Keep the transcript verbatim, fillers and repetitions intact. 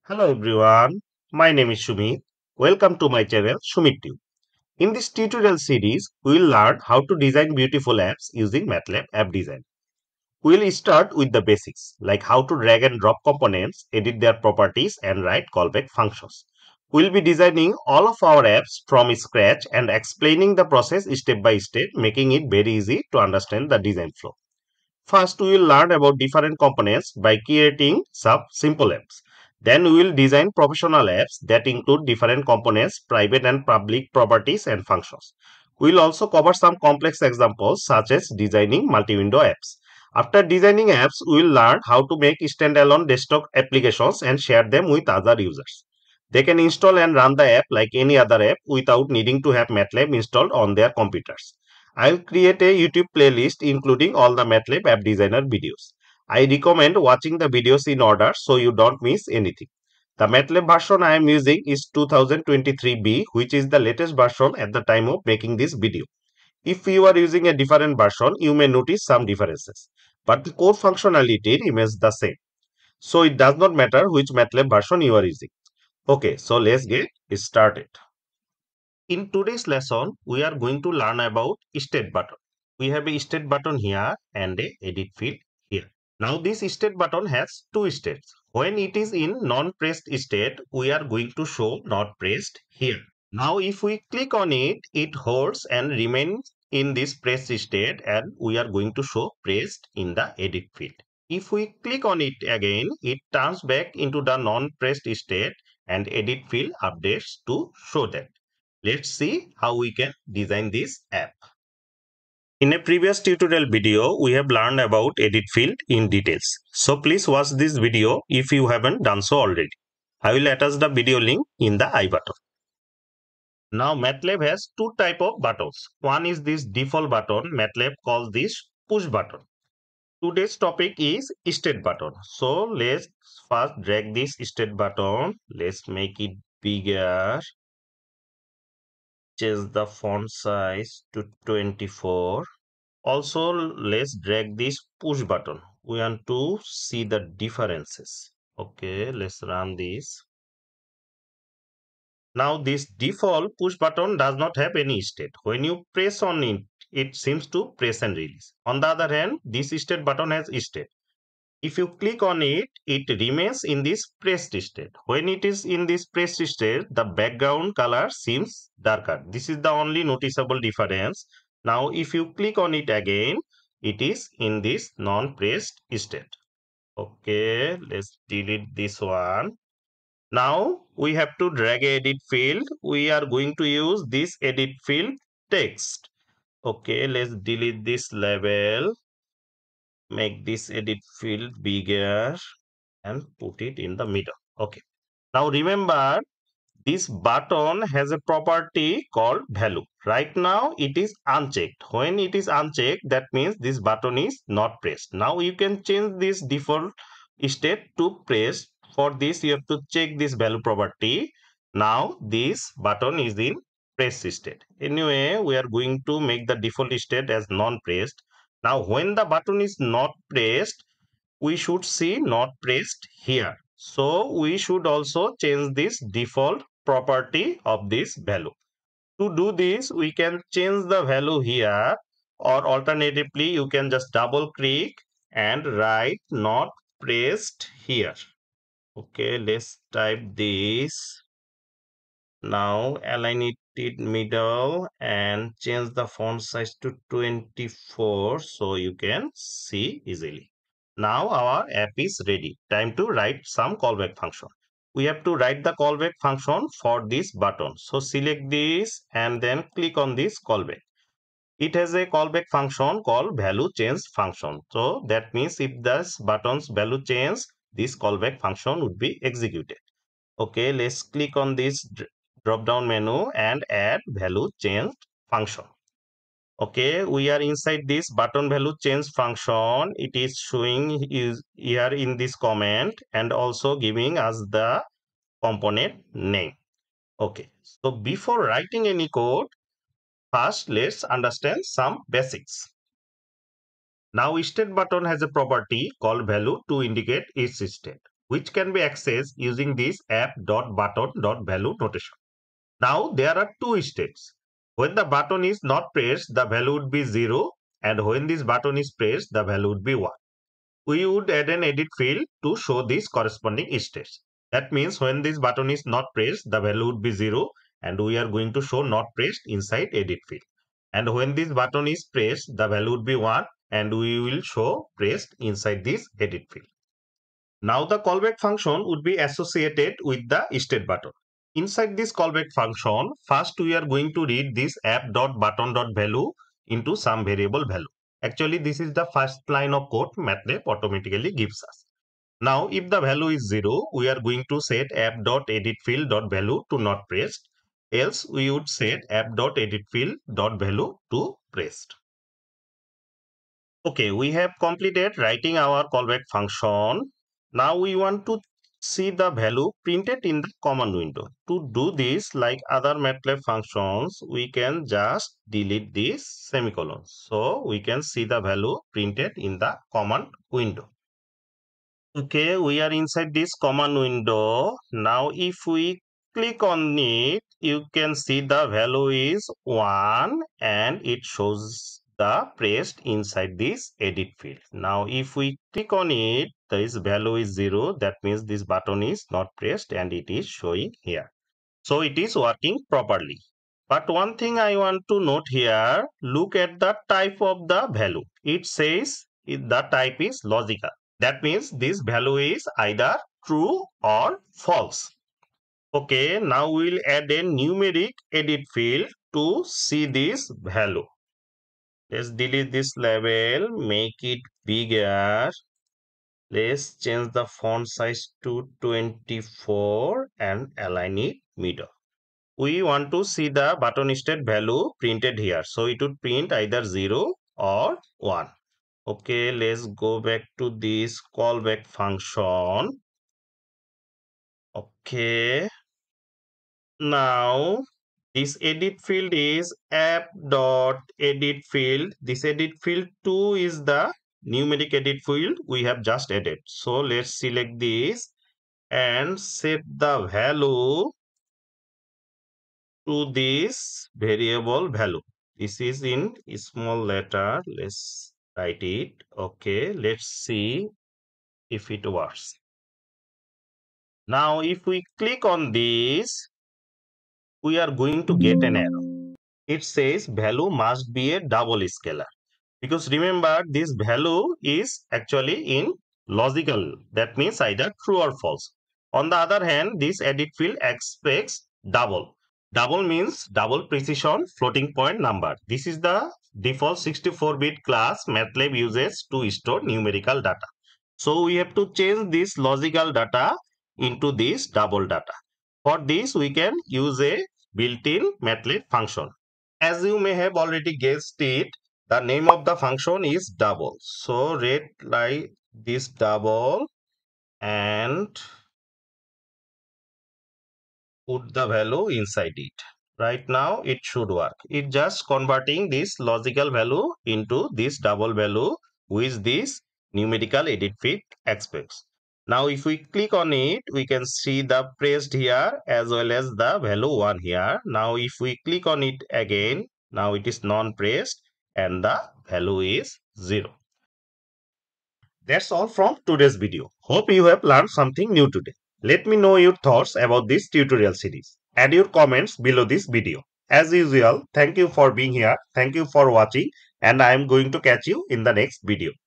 Hello everyone, my name is Sumit. Welcome to my channel SumitTube. In this tutorial series, we will learn how to design beautiful apps using MATLAB App Design. We will start with the basics like how to drag and drop components, edit their properties and write callback functions. We will be designing all of our apps from scratch and explaining the process step by step, making it very easy to understand the design flow. First, we will learn about different components by creating some simple apps. Then we will design professional apps that include different components, private and public properties and functions. We will also cover some complex examples such as designing multi-window apps. After designing apps, we will learn how to make standalone desktop applications and share them with other users. They can install and run the app like any other app without needing to have MATLAB installed on their computers. I'll create a YouTube playlist including all the MATLAB App Designer videos. I recommend watching the videos in order so you don't miss anything. The MATLAB version I am using is two thousand twenty-three B, which is the latest version at the time of making this video. If you are using a different version, you may notice some differences, but the core functionality remains the same. So it does not matter which MATLAB version you are using. Okay, so let's get started. In today's lesson, we are going to learn about state button. We have a state button here and a edit field here. Now this state button has two states. When it is in non-pressed state, we are going to show not pressed here. Now if we click on it, it holds and remains in this pressed state and we are going to show pressed in the edit field. If we click on it again, it turns back into the non-pressed state and edit field updates to show that. Let's see how we can design this app. In a previous tutorial video, we have learned about edit field in details. So please watch this video if you haven't done so already. I will attach the video link in the I button. Now MATLAB has two type of buttons. One is this default button. MATLAB calls this push button. Today's topic is state button. So let's first drag this state button. Let's make it bigger. Change the font size to twenty-four. Also, let's drag this push button. We want to see the differences. Okay, let's run this. Now this default push button does not have any state. When you press on it, it seems to press and release. On the other hand, this state button has state. If you click on it, it remains in this pressed state. When it is in this pressed state, the background color seems darker. This is the only noticeable difference. Now, if you click on it again, it is in this non-pressed state. Okay, let's delete this one. Now, we have to drag a edit field. We are going to use this edit field text. Okay, let's delete this label. Make this edit field bigger and put it in the middle. Okay. Now remember, this button has a property called value. Right now it is unchecked. When it is unchecked, that means this button is not pressed. Now you can change this default state to pressed. For this, you have to check this value property. Now this button is in pressed state. Anyway, we are going to make the default state as non-pressed. Now when the button is not pressed, we should see not pressed here. So we should also change this default property of this value. To do this, we can change the value here, or alternatively, you can just double click and write not pressed here. Okay, let's type this. Now align it in middle and change the font size to twenty-four so you can see easily. Now our app is ready. Time to write some callback function. We have to write the callback function for this button. So select this and then click on this callback. It has a callback function called value change function. So that means if this button's value change, this callback function would be executed. Okay, let's click on this drop down menu and add value change function. Okay, we are inside this button value change function. It is showing is here in this comment and also giving us the component name. Okay, so before writing any code, first let's understand some basics. Now state button has a property called value to indicate its state. which can be accessed using this app.button.value notation. Now there are two states. When the button is not pressed, the value would be zero, and when this button is pressed, the value would be one. We would add an edit field to show these corresponding states. That means when this button is not pressed, the value would be zero, and we are going to show not pressed inside edit field. And when this button is pressed, the value would be one, and we will show pressed inside this edit field. Now the callback function would be associated with the state button. Inside this callback function, first we are going to read this app.button.value into some variable value. Actually, this is the first line of code MATLAB automatically gives us. Now, if the value is zero, we are going to set app.editField.value to not pressed. Else, we would set app.editField.value to pressed. Okay, we have completed writing our callback function. Now we want to see the value printed in the command window. To do this, like other MATLAB functions, we can just delete this semicolon. So we can see the value printed in the command window. Okay, we are inside this command window. Now if we click on it, you can see the value is one and it shows the pressed inside this edit field. Now if we click on it, this value is zero. That means this button is not pressed and it is showing here. So it is working properly. But one thing I want to note here, look at the type of the value. It says the type is logical. That means this value is either true or false. Okay, now we'll add a numeric edit field to see this value. Let's delete this label, make it bigger. Let's change the font size to twenty-four and align it middle. We want to see the button state value printed here. So it would print either zero or one. Okay, let's go back to this callback function. Okay. Now this edit field is app.edit field. This edit field two is the numeric edit field we have just added. So let's select this and set the value to this variable value. This is in small letter. Let's write it. Okay, let's see if it works. Now if we click on this, we are going to get an error. It says value must be a double scalar. Because remember, this value is actually in logical. That means either true or false. On the other hand, this edit field expects double. Double means double precision floating point number. This is the default sixty-four bit class MATLAB uses to store numerical data. So we have to change this logical data into this double data. For this, we can use a built-in MATLAB function. As you may have already guessed it, the name of the function is double. So read like this double and put the value inside it. Right now it should work. It just converting this logical value into this double value with this numerical edit field expects. Now if we click on it, we can see the pressed here as well as the value one here. Now if we click on it again, now it is non-pressed and the value is zero. That's all from today's video. Hope you have learned something new today. Let me know your thoughts about this tutorial series. Add your comments below this video. As usual, thank you for being here. Thank you for watching and I am going to catch you in the next video.